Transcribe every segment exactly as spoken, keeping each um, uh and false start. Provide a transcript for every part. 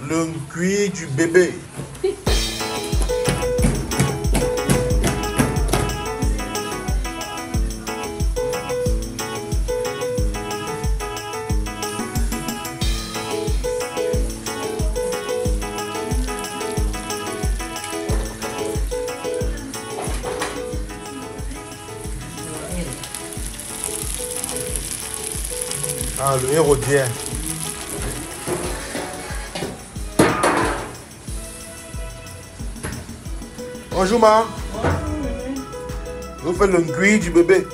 Le cuit du bébé. Ah, le hérodier. Bonjour, ma. Bonjour. Vous faites le cuit du bébé.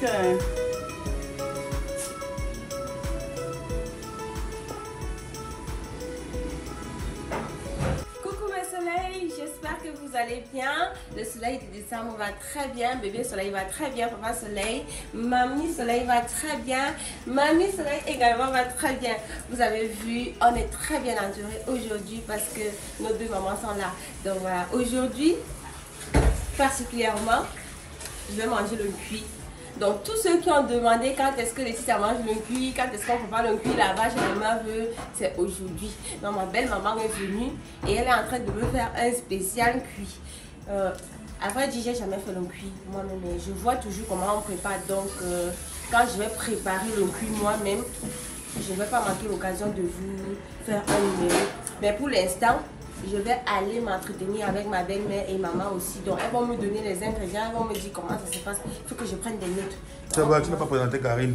Coucou mes soleils, j'espère que vous allez bien. Le soleil de décembre va très bien, bébé soleil va très bien, papa soleil, mamie soleil va très bien, mamie soleil également va très bien. Vous avez vu, on est très bien entourés aujourd'hui parce que nos deux mamans sont là. Donc voilà, aujourd'hui, particulièrement, je vais manger le cuit. Donc tous ceux qui ont demandé quand est-ce que Laetitia mange le cuit, quand est-ce qu'on prépare le cuit là-bas chez ma veut, c'est aujourd'hui. Donc ma belle maman est venue et elle est en train de me faire un spécial cuit. Euh, à vrai dire, j'ai jamais fait le cuit moi-même, mais je vois toujours comment on prépare. Donc euh, quand je vais préparer le cuit moi-même, je ne vais pas manquer l'occasion de vous faire un numéro. Mais pour l'instant, je vais aller m'entretenir avec ma belle-mère et maman aussi. Donc elles vont me donner les ingrédients, elles vont me dire comment ça se passe. Il faut que je prenne des notes. Ça va, tu n'as pas présenté Karine.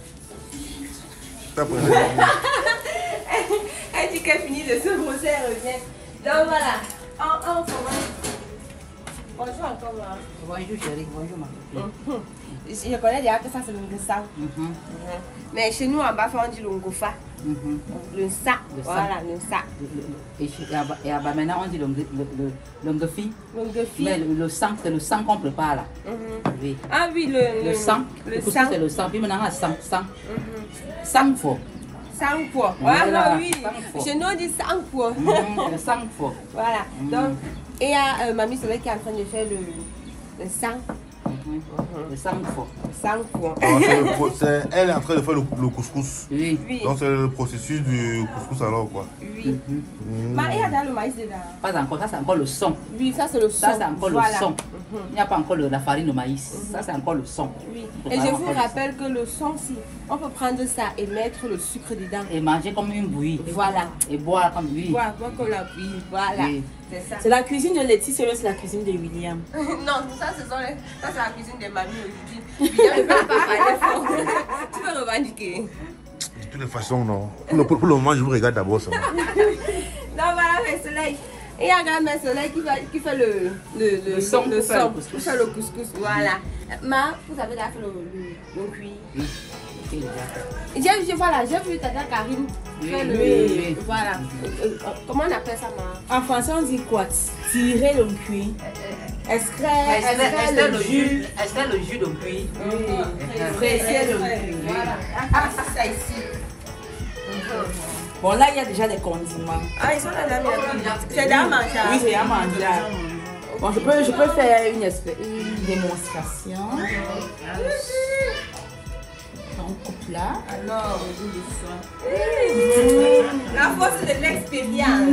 Tu n'as présenté Karine. Elle dit qu'elle finit de se brosser, elle revient. Donc voilà, on, on commence. Bonjour encore, maman. Bonjour chérie, bonjour maman. Mm-hmm. Je connais déjà que ça c'est le ngsa. Mm-hmm. Mm-hmm. Mais chez nous en bas, on dit le ngofa. Mm-hmm. Le sa. Le voilà, le sa. Et, et, et bah, maintenant on dit le ngofi. Le ngofi. Mais le, le sang, c'est le sang qu'on prépare là. Mm-hmm. Oui. Ah oui, le, le, le sang. Le, le sang. C'est le sang. Puis maintenant on a sang. Sang. Mm-hmm. Sang fort. Sang fort. Voilà, oui. Chez nous on dit sang fort. Mm-hmm. Le sang fort. Voilà. Mm-hmm. Donc, et il y a euh, Mamie Soleil qui est en train de faire le, le sang. Le sang fort. Le sang fort. Elle est en train de faire le, le couscous. Oui. Oui. Donc c'est le processus du couscous alors quoi. Oui. Mm-hmm. Mais il y a dans le maïs dedans. Pas encore, ça c'est encore le son. Oui, ça c'est le son. Ça c'est encore voilà. le son. Mm-hmm. Il n'y a pas encore le, la farine de maïs. Mm-hmm. Ça c'est encore le son. Oui. Et je vous rappelle que le son, si on peut prendre ça et mettre le sucre dedans. Et manger comme une bouillie. Voilà. Et boire comme lui. Boire, boire comme la bouillie. Voilà. Oui. C'est ça. C'est la cuisine de Laetitia, c'est la cuisine de William. Non, ça, ce sont les... ça c'est la cuisine de mamie aujourd'hui. William ne peut pas faire l'effort. Tu peux revendiquer. De toutes les façons, non. Pour le, pour le moment, je vous regarde d'abord ça. Non, voilà, mes soleils. Et il y a un mes soleils qui fait, qui fait le, le, le, le son, le son, son, pour faire le couscous. Voilà. Ma, vous avez déjà fait le, le, le cuit. Oui. J'ai voilà, j'ai vu Tata Karine faire le... Oui. Voilà. Euh, comment on appelle ça, ma? En français, on dit quoi? Tirer le cuit. Extraire, extraire le jus. Extraire le jus de cuit. Presser le cuit. Voilà. Ah, c'est ça ici. Bon, là, il y a déjà des condiments. Ah, ils sont là, là. C'est dans mangeable. Oui, c'est à mangeable. Bon, je peux, je peux faire une, espèce, une démonstration. On coupe là. Alors, mmh. La force de l'expérience.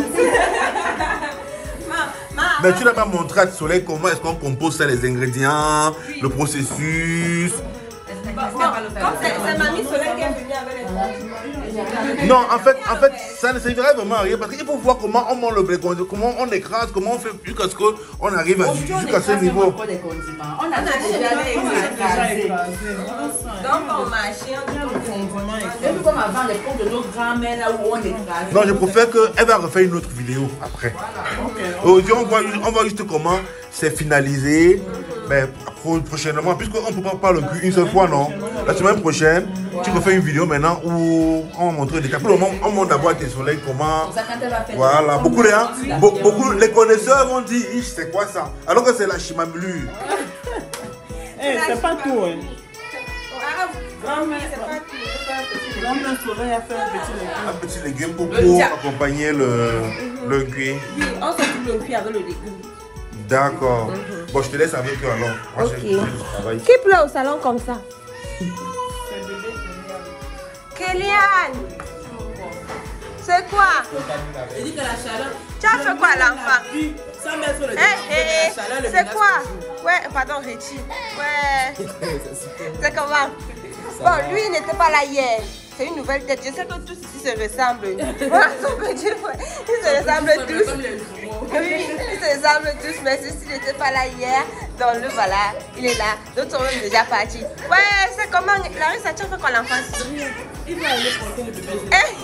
Mais tu n'as pas montré à Soleil comment est-ce qu'on compose ça, les ingrédients, oui. Le processus. Bon, comme c'est mamie Soleil qui est venue avec les... Non, en fait, en fait, ça ne servirait vraiment à rien parce qu'il faut voir comment on monte le blé, comment on écrase, comment on fait jusqu'à ce qu'on arrive jusqu'à ce niveau. On a déjà écrasé. Donc on marche, on dit comme avant l'époque de nos grands-mères là où on écrase. Non, je préfère qu'elle va refaire une autre vidéo après. Aujourd'hui, on voit, on voit juste comment c'est finalisé. Mais prochainement, puisqu'on ne peut pas parler le cul une seule fois, non? La semaine prochaine, voilà. Tu peux faire une vidéo maintenant où on va montrer des cas. Pour le moment, on montre d'abord à tes soleils comment. Voilà, beaucoup de gens, beaucoup, les connaisseurs vont dire, c'est quoi ça? Alors que c'est la chimamulure. Eh, c'est pas tout. Hein. Grand-mère, c'est pas tout. Grand-mère Soleil a fait un petit légume. Un petit légume pour, pour accompagner le, le cuit. Oui, on s'occupe le cuit avec le légume. D'accord. Mm-hmm. Bon, je te laisse avec eux alors. Moi, okay. je, je travaille. Qui pleure au salon comme ça? C'est bébé Kélian. C'est quoi? Il dit que la chaleur. Tu as fait quoi à l'enfant? Sans mettre le hey, hey, c'est quoi? Ouais, pardon, Réti. Ouais. C'est comment? Bon, lui, il n'était pas là hier. C'est une nouvelle tête. Je sais que tous ici se ressemblent. Voilà, son petit frère. Ils se ressemblent tous. Oui, ils se ressemblent tous. Mais ceci n'était pas là hier. Donc, le voilà, il est là. D'autres sont même déjà partis. Ouais, c'est comment? Larissa, tu as fait quoi l'enfance? Il va aller porter le bébé.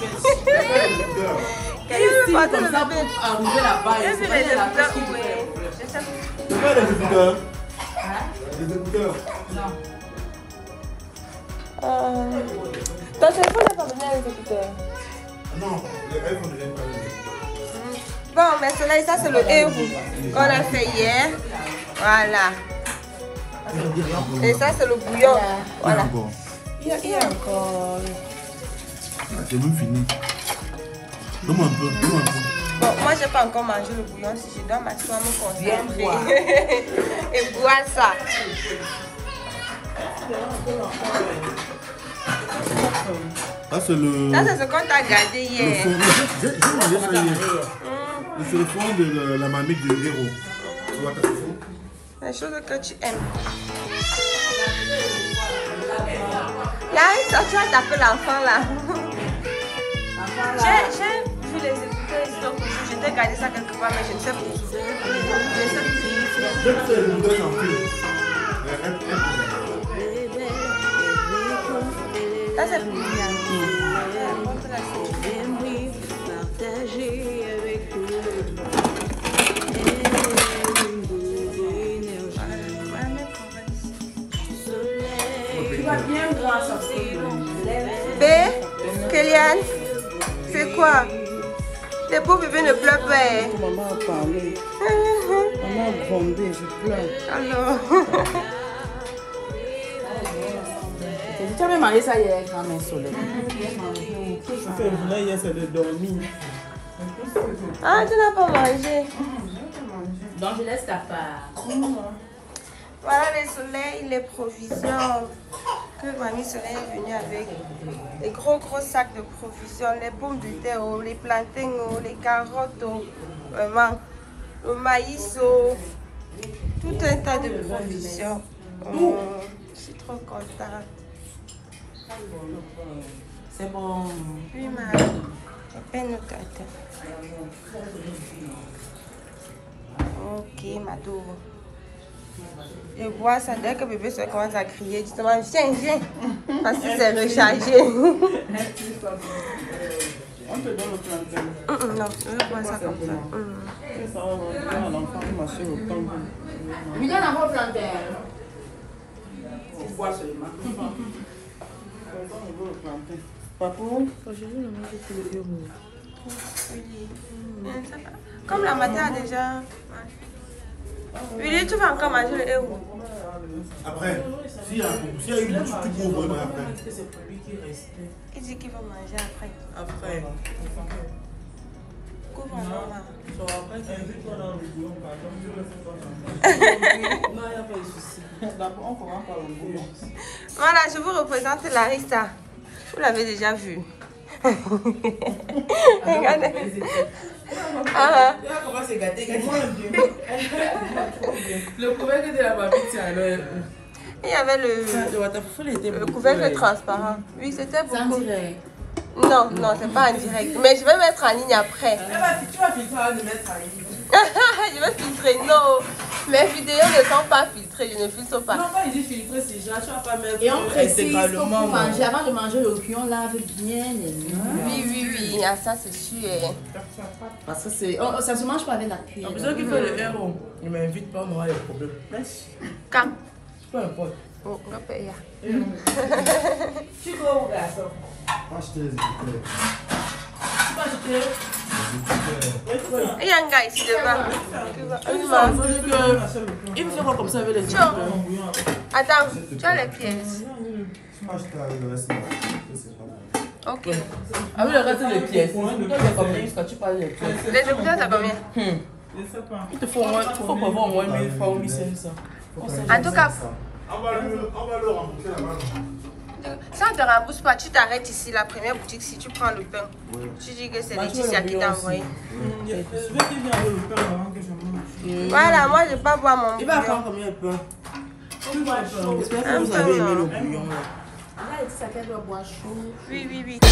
Il va porter le bébé. Arriver là-bas, il va aller la place qu'il fait. C'est quoi les écouteurs? Les écouteurs? Non. Euh... Ton téléphone n'est pas venu avec les écouteurs? Non, les iPhones ne viennent pas venir. Bon, mais cela, ça c'est le héros qu'on a fait hier. Voilà. Et ça c'est le bouillon. Voilà. Il y a, il y a encore. Ah, c'est même fini. Donne-moi un peu, donne-moi un peu. Bon, moi j'ai pas encore mangé le bouillon. Si je dois m'asseoir, me concentrer et boire ça. Ça c'est le... Ça c'est ce qu'on t'a gardé hier. J'ai mangé ça hier. Mm. C'est le fond de la, la marmite du héros. Tu vois, t'as fou. Les choses que tu aimes. Là, tu as tapé l'enfant là. J'ai vu les écouteurs ici, donc je t'ai gardé ça quelque part, mais je ne sais pas. Je sais plus. Je sais les écouteurs sans fil. Ça c'est plus B, Kéliane, c'est quoi? Les pauvres bébés ne pleurent pas. Maman a parlé. Maman a grondé, je pleure. Alors. Tu as même mangé ça hier quand même soleil. Ce que je voulais hier, c'est de dormir. Ah, tu n'as pas mangé. Donc je laisse ta part. Voilà les soleils, les provisions que Mamie Soleil est venue avec. Les gros gros sacs de provisions, les pommes de terre, les plantains, les carottes, vraiment, le maïs, tout un tas de provisions. Oh, je suis trop contente. C'est bon. Oui, Marie, j'ai peine au carton. Ok, ma tour. Je vois ça dès que bébé se commence à crier, justement, viens, viens, parce que c'est rechargé. On te donne le plantain. Mm, non, je vois ça comme ça. Mm. Ça va rendre l'enfant marcher au temps. Il y en a un plantain. On voit seulement. On veut le plantain. Papou, aujourd'hui, on mange tout le héros. Oui. Comme la matin a déjà. Willy, tu vas encore manger le héros? Après, s'il y a une bouche, tu peux ouvrir après. Il dit qu'il va manger après. Après. Couvre maman. Non, il n'y a pas de souci. D'abord, on commence par le bouillon. Voilà, je vous représente Larissa. Vous l'avez déjà vu. Regardez. Ah. Comment c'est gâté? Le couvercle de la mamie, c'est alors. Il y avait le, le couvercle transparent. Oui, c'était beaucoup. Non, non, c'est pas en direct. Mais je vais mettre en ligne après. Tu vas filtrer avant de mettre en ligne. Je vais filtrer, non. Mes vidéos ne sont pas filtrées, je ne filtre pas. Non, quand il dit filtrer, c'est genre, tu vas pas mettre. Et on précise pour manger, avant de manger le cul, on lave bien les mains. Oui, oui, oui, ah, ça c'est sûr. Parce que c'est, oh, ça se mange pas avec la cuillère. C'est ça qui fait le héros. Il ne m'invite pas, on aura des problèmes. Quand? Peu importe. Oh, on va payer. Tu vas où, garçon? Acheter les écouteurs. Tu vas acheter? Il y a un gars ici devant. Il me fait quoi comme ça avec les Tiens. Attends, tu as les pièces. Ok. Avec le reste des pièces. C'est combien quand tu parles des pièces? Les écouteurs, c'est combien? Hmm. Il te faut au moins, il faut prévoir au moins mille francs ou mille cinq cents. En tout cas, On va le rembourser là-bas. Ça ne te rembourse pas, tu t'arrêtes ici, la première boutique, si tu prends le pain. Oui. Tu dis que c'est Laetitia qui t'a envoyé. Voilà, moi je ne vais pas boire mon. Il va prendre combien de pain? J'espère que vous avez aimé le bouillon. Là, Laetitia qu'elle doit boire chaud. Oui, oui, oui.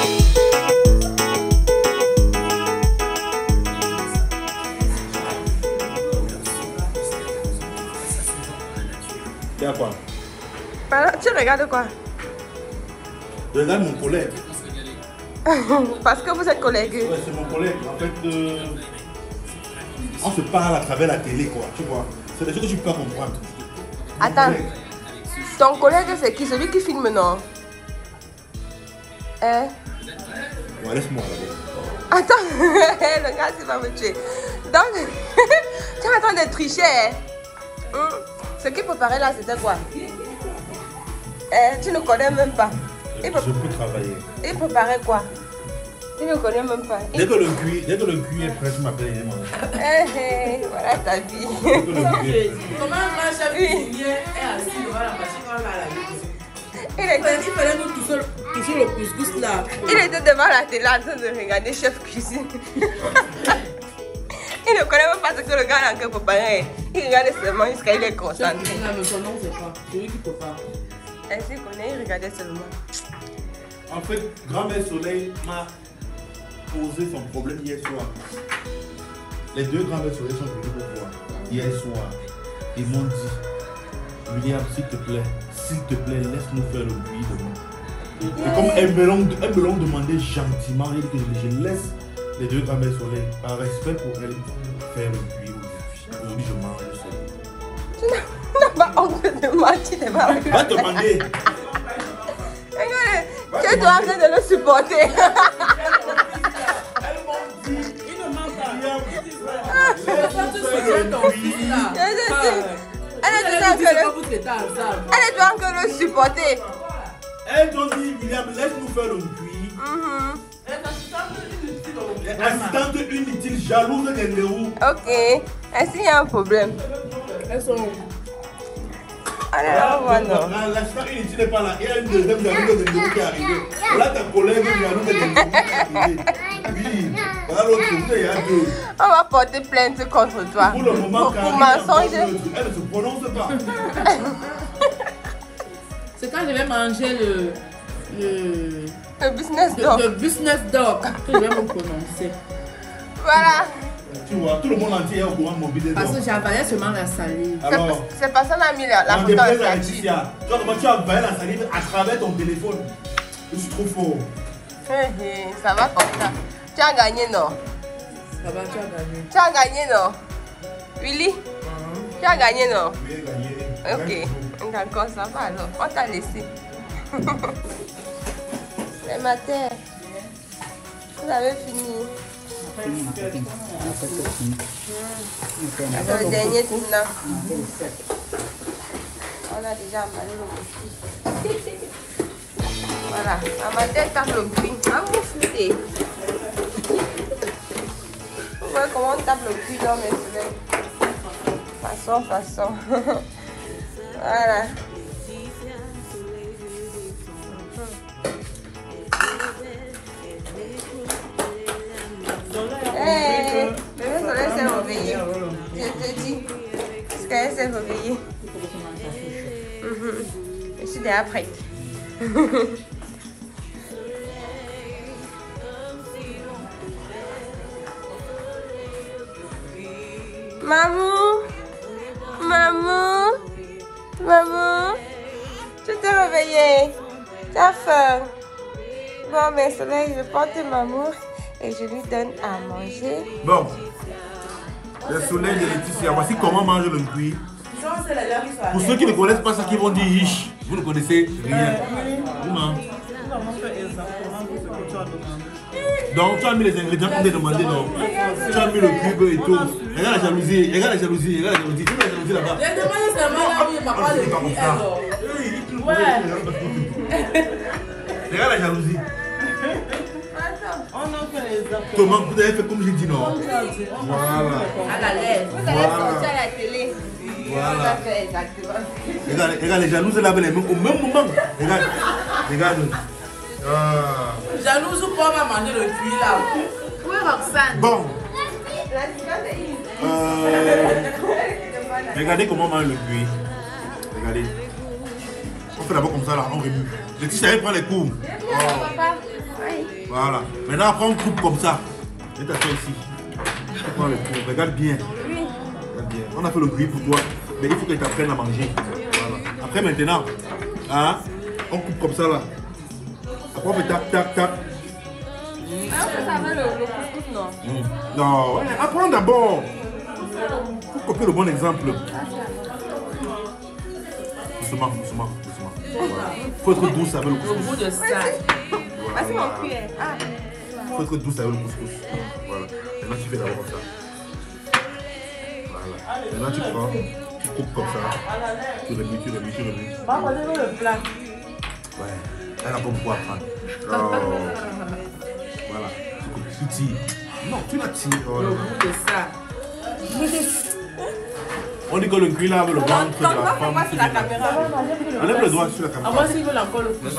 Tu as quoi? Tu regardes quoi? Je regarde mon collègue. Parce que vous êtes collègues. Ouais, c'est mon collègue. En fait, euh, on se parle à travers la télé, quoi. Tu vois? C'est des choses que tu peux pas comprendre. Mon Attends. collègue. Ton collègue, c'est qui? Celui qui filme, non? Hein? Ouais, laisse-moi là-bas. Attends, le gars, il va me tuer. Donc, tu es en train de tricher. Hein? Hum. Ce qu'il préparait là, c'était quoi? Eh, tu ne connais même pas. Il Je peux travailler. Il préparait quoi? Tu ne connais même pas. Dès que le cuit, dès que le cuit est prêt, tu m'appelles et manger. Eh, eh, voilà ta vie. Dès que le cuit est prêt. Comment un grand chef cuisinier est assis devant la machine quand on a la vie? Il Il était, fallait nous toucher, toucher le couscous là. il était devant la télé en train de regarder Chef Cuisine. Il ne connaît même pas ce que le gars a encore préparé. Il regarde seulement jusqu'à il est concentré. Non, mais son nom, c'est pas. C'est lui qui prépare. Ainsi qu'on est, il regardait seulement. En fait, Grand-mère Soleil m'a posé son problème hier soir. Les deux Grand-mères Soleil sont venus me voir hier soir. Ils m'ont dit, William, s'il te plaît, s'il te plaît, laisse-nous faire le bruit demain. Et comme elles me l'ont elles me l'ont demandé gentiment, il dit que je laisse les deux Grand-mères Soleil, par respect pour elles, faire le bruit aujourd'hui. Aujourd'hui, je mange le soleil. Tu n'as pas honte de mentir devant la Va te demander. Regarde, tu es toi en train de le supporter. Elles m'ont dit, Il ne ment pas. Elle est toi encore le supporter. elles ont dit, William, laisse-nous faire le bruit. Assistante inutile, jalouse de où? Ok, est-ce qu'il y a un problème? Elles sont où? Allez, on va non. L'assistante inutile n'est pas là. Il y a une deuxième jalouse de Ndéou qui est arrivée. Voilà ta collègue jalouse de Ndéou qui est arrivée. Oui, voilà l'autre, il y a deux. On va porter plainte contre toi. Pour le moment, Pour, pour mensonge. elle ne se prononce pas. C'est quand je vais manger le. le. Le business le, dog. le business dog que je vais me prononcer. Voilà. Tu vois, tout le monde entier est au courant de mon business Parce que dog. j'avalais seulement la salive. Alors, C'est pas ça qu'on a mis la, la en photo déplaise en à statut. Laetitia, tu vois comment tu as envahi la salive à travers ton téléphone. Je suis trop fort. Hé, hé, ça va comme ça. Tu as gagné, non? Ça va, tu as gagné. Tu as gagné, non? Willy? Tu as gagné, non? Je vais gagner. Ok, d'accord, ça va alors. On t'a laissé. C'est ma terre. Vous avez fini. C'est le dernier tournant. On a déjà emballé le biscuit. Voilà, à ma tête tape le bruit. Ah, vous foutez. Vous voyez comment on tape le bruit dans mes soleils. Façon, façon. Voilà. Hey, le soleil s'est réveillé. Je te dis. Parce qu'elle s'est réveillée. Mhm. Je suis déjà prête. Maman, maman, maman, tu t'es réveillée. Tu as faim. Bon, mais soleil, je porte maman et je lui donne à manger. Bon, le soleil de Laetitia, voici comment mange le cuit. Pour ceux qui ne connaissent pas ça, qui vont dire riche, vous ne connaissez rien. Comment? Donc tu as mis les ingrédients qu'on t'a demandé, non? Tu as mis le cube et tout. Regarde la jalousie, regarde la jalousie, regarde la jalousie. Tu mets la jalousie là-bas. J'ai demandé seulement là où il m'a pas de prix alors. Ouais. Regarde la jalousie. On a fait les affaires. Thomas, vous avez fait comme j'ai dit, non? Voilà. À la lèvre. Vous allez sortir à la télé. Voilà. Exactement. Regarde, regarde, les jalouses lavaient les mains au même moment. Regarde, regarde. Ah. Jalouse ou pas, on va manger le cuit là. Où est Roxane? Bon. Euh, regardez comment on mange le cuit. Regardez. On fait d'abord comme ça là, on remue. Le petit savait prendre les coups. Oh. Voilà. Maintenant après on coupe comme ça. Je t'assure ici. On prend le coup. Regarde bien. Regarde bien. On a fait le cuit pour toi. Mais il faut que tu apprennes à manger. Voilà. Après maintenant, hein, on coupe comme ça là. Après on fait tac tac tac. Ah, ça va le, le couscous, non? Mmh. Non, ouais, apprends d'abord. Faut copier le bon exemple. Doucement, doucement, doucement. Voilà. Faut être douce avec le Au couscous. bout de ça. Ah, c'est mon cuillère. Ah. Faut être douce avec le couscous. Voilà. Maintenant tu fais d'abord comme ça. Voilà. Maintenant tu prends, tu coupes comme ça. Tu remues, tu remues, tu remues. Maman, j'ai le plat. Ouais. Elle a pas beaucoup à prendre. Oh. Voilà. Tu coupes, tu tires. Non, tu la tires. Oh, Au là. bout de ça. On dit que le cuit là avec le ventre de la Comment femme. passe qui la vient là. caméra? Enlève le doigt sur la Ah, caméra. moi, s'ils veulent encore le couscous.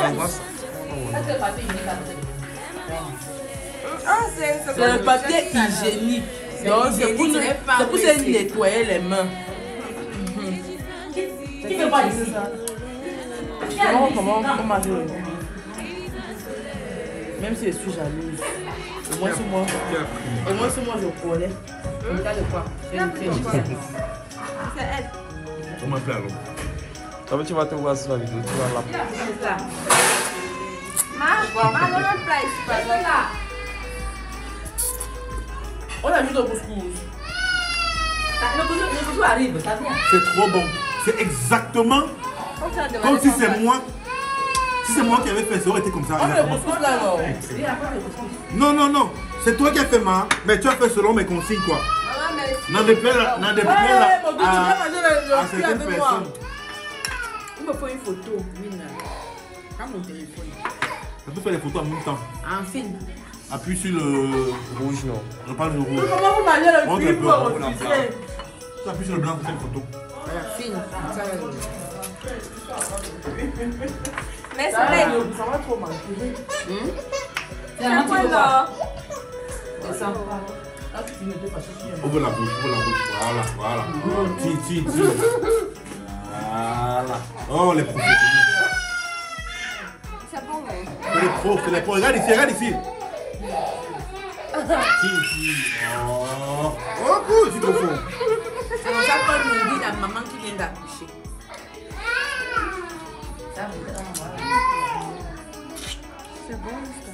Ah, c'est C'est le papier hygiénique. Donc, c'est pour, nous- c'est pour se nettoyer les mains. Qui fait pas ici? Comment, comment on mange le cuit? Même si je suis jalouse. Au moins, sur moi, au moins, sur moi, je connais. Le cas de quoi? C'est elle. On m'a fait alors. Ah, mais tu vas te voir sur la vidéo, tu vas là. C'est ça. Ma, ma, maman plat ici, pas là. On a mis le couscous. Le couscous arrive, ça vient. C'est trop bon. C'est exactement On t'a demandé comme si comment c'est faire. moi. Si c'est moi qui avais fait, ça aurait été comme ça. On a le exactement. couscous là, non? Non, non, non. C'est toi qui as fait ma. Mais tu as fait selon mes consignes, quoi. Maman, merci. N'en déplaise là. N'en déplaise Ouais, là. mon Dieu, tu viens À, manger le, à le cuit certaines avec moi. personnes. Il me faut une photo, Mina. Prends mon téléphone. On peut faire les photos en même temps. En film. Appuie sur le. Rouge, non. Je parle du rouge. Comment vous mangez le Montre cuit un peu, pour montre un peu. refuser? Tu appuies sur le blanc pour faire une photo. Voilà, film. Ça va. Mais Ça c'est vrai. va, ça va trop manquer. C'est un petit peu pas. C'est Ça. Ah, tu ne t'es pas cherché. Ouvre la bouche, ouvre la bouche. Voilà, voilà. Tire, tire, tire. Voilà. Oh, les professionnels. C'est bon, mais. C'est les pros, c'est les pros. Regarde ici, regarde ici. Tire, tire. Oh, oh, cool, c'est trop fort. C'est comme ça qu'on nous dit la maman qui vient d'accoucher. C'est bon, ça.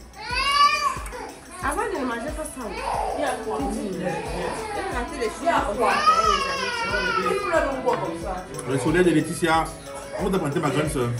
Avant, je ne mangeais pas ça. Il y a quoi? J'ai raté les choses. Il faut le voir comme ça. Le soleil de Laetitia. On va t'apprendre ma grande soeur.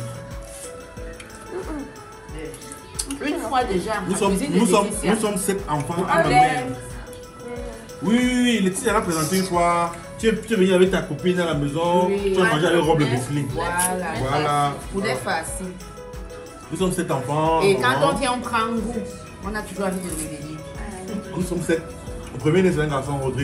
Une fois déjà, Nous à sommes, cuisine de nous sommes, Laetitia. nous sommes sept enfants à Ah, ma ben. mère. Oui, oui, oui, Laetitia l'a présenté une fois. Tu es, tu es venu avec ta copine à la maison. Oui. Tu as mangé avec robe de Besseling. Voilà. Voilà. Poulet farci. Nous sommes sept enfants. Et quand maman. on vient, on prend goût. On a toujours envie de réveiller. Nous sommes sept. Le premier né, c'est un garçon, Rodrigue.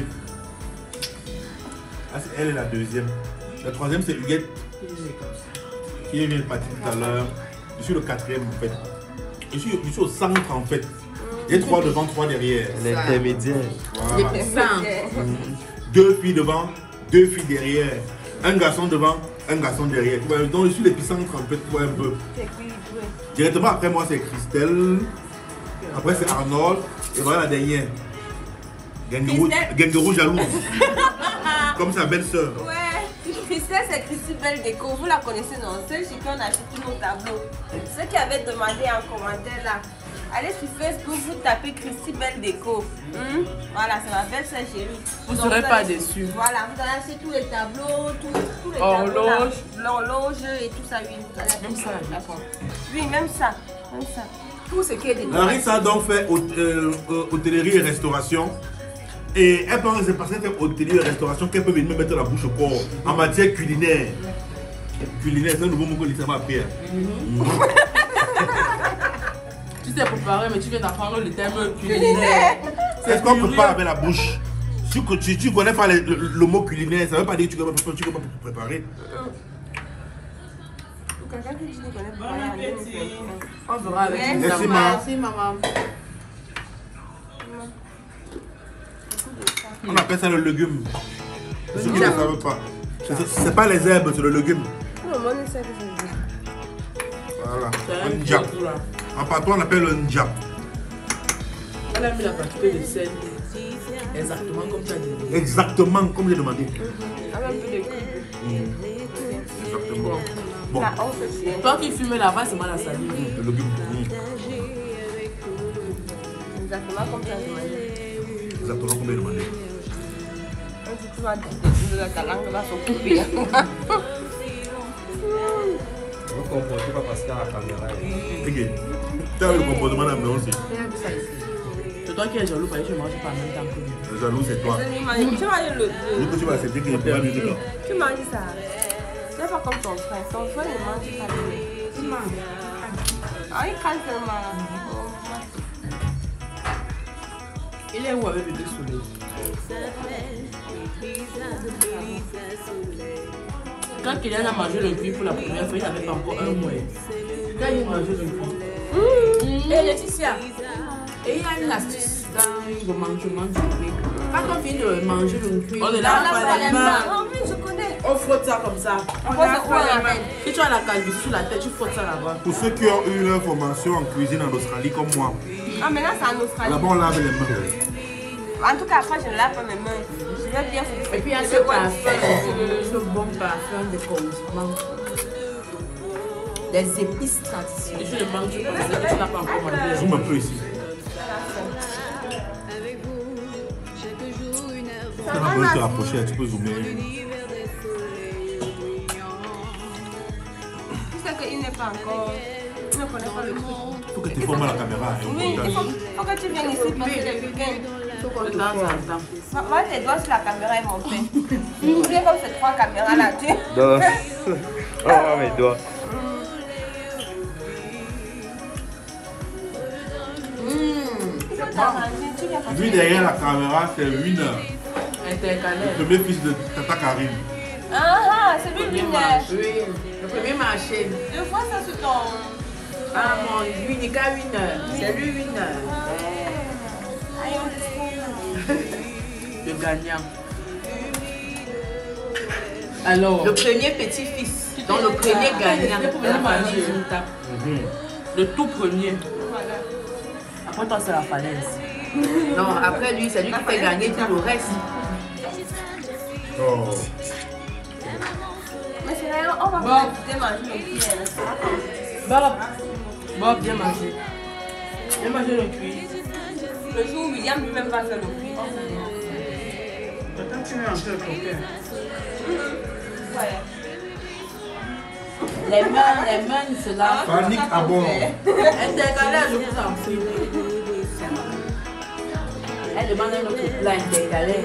Ah, c'est elle est la deuxième. La troisième, c'est Huguette. Qui vient de partir tout à l'heure. Je suis le quatrième en fait. Je suis, je suis au centre en fait. Il y a trois devant, trois derrière. L'intermédiaire. Voilà. Sans. Deux filles devant, deux filles derrière. Un garçon devant, un garçon derrière. Tu vois, donc je suis l'épicentre en fait, tu vois un peu. Directement après moi, c'est Christelle. Après, c'est Arnold. Et voilà la dernière. Gangerou, Gangerou jalouse. Comme sa belle-sœur. Ouais. Christelle, c'est Christy Belle Déco. Vous la connaissez, non? Celle chez qui on a fait tous nos tableaux. Ceux qui avaient demandé en commentaire là. Allez sur Facebook, vous tapez Christy Belle Déco. Hmm? Voilà, c'est ma belle-sœur chérie. Vous ne Donc, serez vous pas allez- déçus. Voilà, vous allez acheter tous les tableaux, tous, tous les Horloge. tableaux. là. L'horloge et tout ça, oui. Vous allez acheter Même ça, tout, d'accord. Oui, même ça. Même ça. Tout ce qui est des Larissa a donc fait hôte- euh, euh, hôtellerie et restauration. Et elle pense que c'est parce qu'elle fait hôtellerie et restauration qu'elle peut venir me mettre la bouche au corps en matière culinaire. Culinaire, c'est un nouveau mot que Lisa m'a appris. hein. Tu t'es préparé, mais tu viens d'apprendre le terme culinaire. Est-ce qu'on prépare avec la bouche? Si tu, tu, tu connais pas le, le, le mot culinaire, ça veut pas dire que tu ne peux, tu peux pas préparer. Quelqu'un qui dit ne connaît pas. On verra avec Merci, Merci, maman. Merci, maman. On appelle ça le légume. Ceux qui ne savent pas. C'est pas les herbes, c'est le légume. Non, moi, je sais que c'est Voilà. C'est Un un njap. peu là. En patois, on appelle le njap. Elle a mis la quantité de sel exactement comme tu as dit. Exactement comme j'ai demandé. un peu de cube. Exactement. Bon, Ça, on fait bien. Toi qui fumes là-bas, c'est mal à salive. le légume. Mm. Exactement comme tu as demandé. Exactement comme j'ai demandé. Quand tu vas dire ta langue va s'occuper. Vous ne comprenez pas parce qu'il y a la caméra. Ok. Tu as vu le comportement de la maison aussi. C'est toi qui es jaloux parce que je mange pas en même temps que lui. Le jaloux, c'est toi. Tu manges le Vu que tu vas accepter qu'il n'y a pas de dedans. Tu manges ça. C'est pas comme ton frère. Ton frère ne mange pas de lait. Tu manges. Ah, il casse seulement. Il est où avec le deux soleil? Quand Kylian a mangé le cuit pour la première fois, il n'avait pas encore un mois. Quand il a mangé le cuit. Et Laetitia, et il y a une astuce dans le mangement du cuit. Quand on finit de manger le cuit, on est là, on fait les mains. Ah oui, je connais. On frotte ça comme ça. On frotte a ça quoi sur la la main? tête. Si tu as la calvitie sur la tête, tu frottes ça là-bas. Pour ceux qui ont eu leur formation en cuisine en Australie comme moi, Ah, mais là, c'est en Australie. là-bas on lave les mains. En tout cas, après, je ne lave pas mes mains. Je vais bien. Et puis il y a ce parfum, ce bon parfum de condiment. Des épices traditionnelles. Et tu le manges, tu penses que tu n'as pas encore mangé. Zoom un peu ici. Tu n'as pas besoin de te rapprocher, tu peux zoomer. Tu sais qu'il n'est pas encore. Il ne connaît pas le truc. Il faut que tu formes la caméra. Et au Oui, il montage. faut, faut que tu viennes ici passer le week-end. De temps en temps. Va- Va tes doigts sur la caméra et montrer. Oubliez comme ces trois caméras là. Tu... Non. Oh, mes doigts. Il faut t'arranger. Tu viens passer. Lui derrière la caméra, c'est Winner, Intercalaire. le premier fils de Tata Karim. Ah ah, c'est lui Le qui premier marché. Oui, le premier marché. Je vois ça sur ton. Ah mon, lui, il a une heure. C'est lui une heure. I understand. Le gagnant. Alors, Le premier petit-fils. donc le premier gagnant de la famille Junta. Le tout premier. Après toi, c'est la falaise. Non, après lui, c'est lui qui fait gagner tout le reste. Oh. Mais c'est vrai, on va Bon. vous manger le pied. Bob, Bob, bien mangé. Bien mangé le cuit. Le jour où William lui-même va faire le pied. Quand tu mets un peu le coquin. Ouais. Les mains, les mains, c'est là. Panique à bord. Intercalaire, je vous en prie. Elle demande un autre plat intercalaire.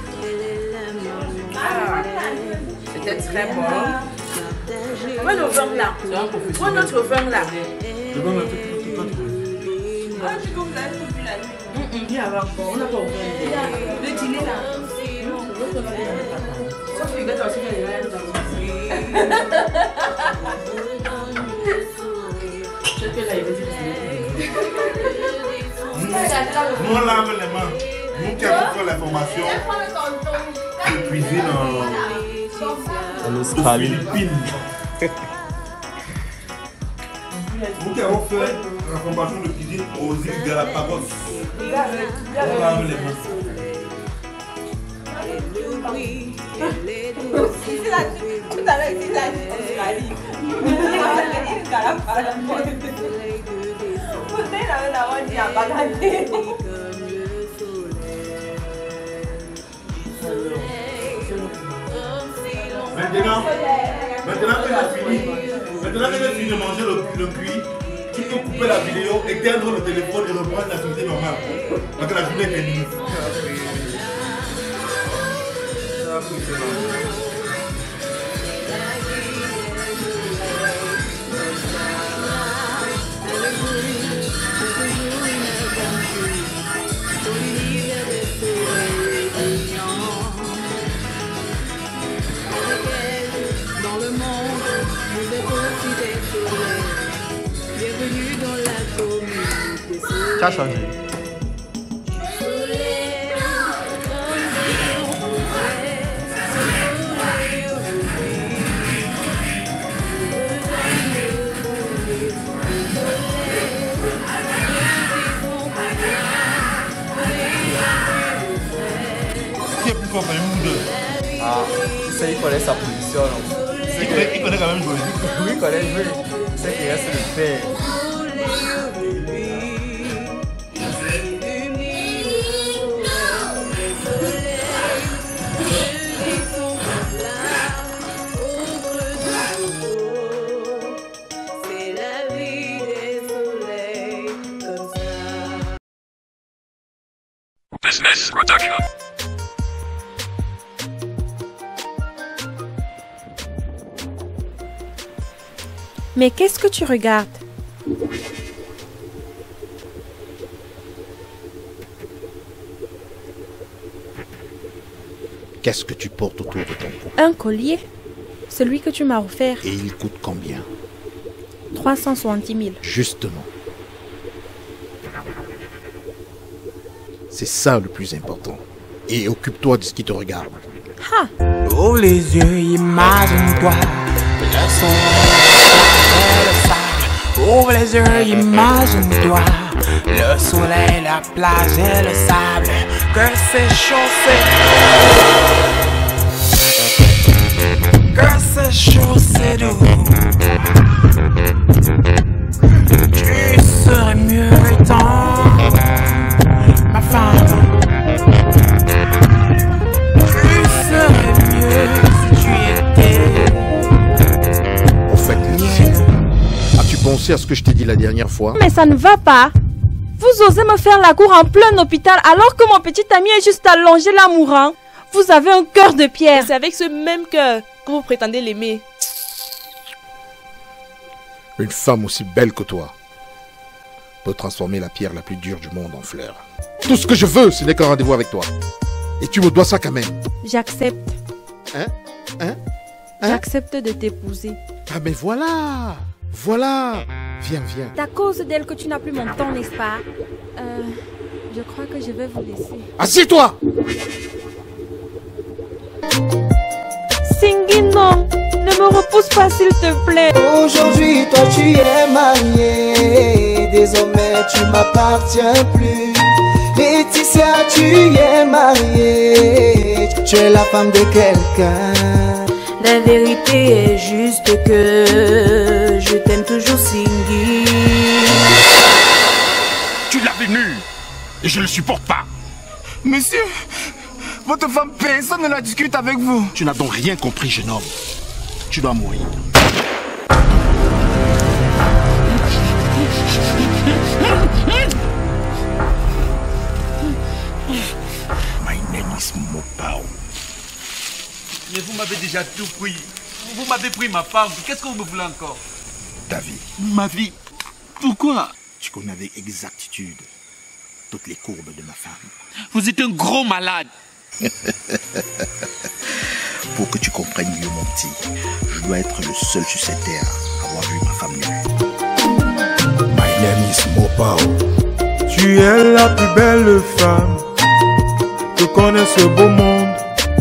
Ah, c'était très bon. Où est le vin là? C'est un Où est professionnel. notre vin là? Devant la tête, tout le temps. Ah, tu peux vous avez tout vu la nuit. Il y avait encore, on n'a pas ouvert. Le dîner là. Sauf que les gars, tu vas aussi faire les rêves dans je sais que là, il va dire que Nous, on lave les mains. Nous qui avons fait la formation de cuisine en En aux Australie. Philippines. Nous qui avons fait la formation de cuisine aux îles Galapagos. On lave les mains. Ici là, tout à l'heure, ici là, Australie. Il va la Vous savez, là, on a dit à Bagadé. Maintenant, maintenant que j'ai fini, maintenant que j'ai fini de manger le, le cuit, tu peux couper la vidéo, éteindre le téléphone et reprendre l'activité normale. Parce que la journée est finie. Olivier de soleil, Ça a changé. Qui est plus fort que les deux? Ah, c'est il connaît sa position. Il connaît, il connaît quand même jouer. Oui, il connaît jouer. C'est qu'il reste le faire. Business Production. Mais qu'est-ce que tu regardes? Qu'est-ce que tu portes autour de ton cou? Un collier. Celui que tu m'as offert. Et il coûte combien? trois cent soixante mille. Justement. C'est ça le plus important. Et occupe-toi de ce qui te regarde. Ha! Ouvre les yeux, imagine-toi. Le son, le sable. Ouvre les yeux, imagine-toi. Le soleil, la plage et le sable. Que c'est chaud, c'est... Que c'est chaud, c'est doux. Tu serais mieux étant ma femme. Tu serais mieux si tu étais. Au fait, Laetitia, as-tu pensé à ce que je t'ai dit la dernière fois? Mais ça ne va pas. Vous osez me faire la cour en plein hôpital alors que mon petit ami est juste allongé là mourant. Vous avez un cœur de pierre. C'est avec ce même cœur que vous prétendez l'aimer. Une femme aussi belle que toi peut transformer la pierre la plus dure du monde en fleur. Tout ce que je veux, ce n'est qu'un rendez-vous avec toi. Et tu me dois ça quand même. J'accepte. Hein? Hein? Hein? J'accepte de t'épouser. Ah mais voilà! Voilà! Viens, viens. C'est à cause d'elle que tu n'as plus mon temps, n'est-ce pas? Euh... Je crois que je vais vous laisser. Assieds-toi! Singhi, non! Ne me repousse pas, s'il te plaît. Aujourd'hui, toi, tu es mariée. Désormais, tu m'appartiens plus. Laetitia, tu es mariée. Tu es la femme de quelqu'un. La vérité est juste que je t'aime toujours, Singhi. Tu l'as vu nu et je ne le supporte pas. Monsieur, votre femme, personne ne la discute avec vous. Tu n'as donc rien compris, jeune homme. Tu dois mourir. My name is Mopao. Mais vous m'avez déjà tout pris. Vous m'avez pris ma femme. Qu'est-ce que vous me voulez encore? David. Ma vie. Pourquoi? Tu connais avec exactitude toutes les courbes de ma femme. Vous êtes un gros malade. Pour que tu comprennes mieux, mon petit, je dois être le seul sur cette terre à avoir vu ma femme nue. My name is Mopao. Tu es la plus belle femme que connaît ce beau monde.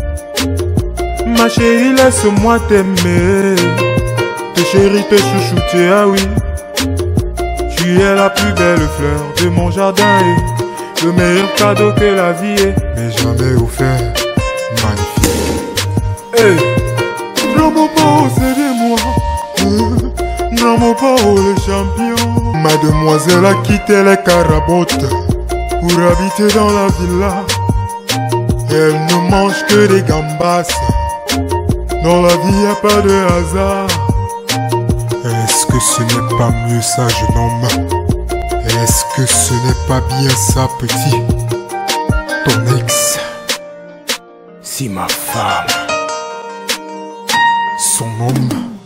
Ma chérie, laisse-moi t'aimer. Tes chéris, tes chouchoutés, ah oui. Tu es la plus belle fleur de mon jardin et le meilleur cadeau que la vie ait mais jamais offert. Magnifique. Hey, non mon pauvre, c'est de moi. Non mon pauvre, le champion. Mademoiselle a quitté les carabotes pour habiter dans la villa. Elle ne mange que des gambas. Dans la vie y a pas de hasard. Est-ce que ce n'est pas mieux ça, jeune homme? Est-ce que ce n'est pas bien ça, petit? Ton ex, si ma femme, son homme.